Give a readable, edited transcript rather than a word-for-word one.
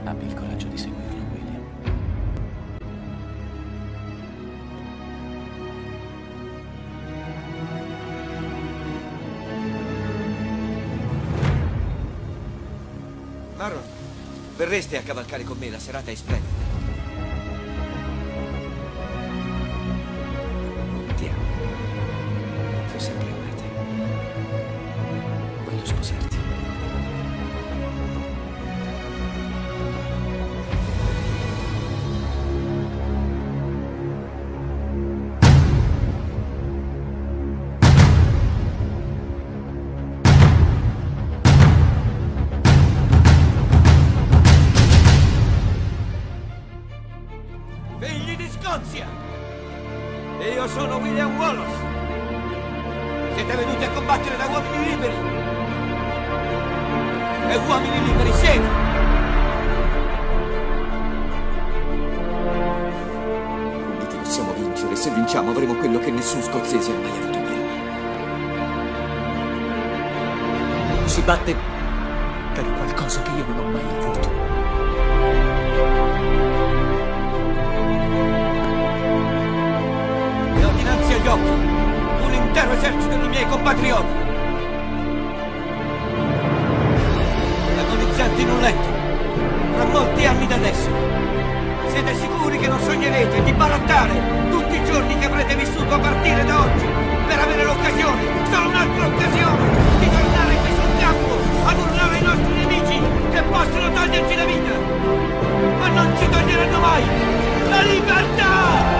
Abbi il coraggio di seguirlo, William. Marron, verreste a cavalcare con me, la serata è splendida. Ti amo. Ti ho sempre amata. Voglio sposarti. Figli di Scozia! Io sono William Wallace! Siete venuti a combattere da uomini liberi! E uomini liberi siete! Uniti possiamo vincere, se vinciamo avremo quello che nessun scozzese ha mai avuto prima. Si batte per qualcosa che io non ho mai avuto. Dinanzi agli occhi un intero esercito di miei compatrioti agonizzanti in un letto fra molti anni da adesso. Siete sicuri che non sognerete di barattare tutti i giorni che avrete vissuto a partire da oggi per avere l'occasione, solo un'altra occasione, di tornare qui sul campo ad urlare ai nostri nemici che possono toglierci la vita, ma non ci toglieranno mai la libertà!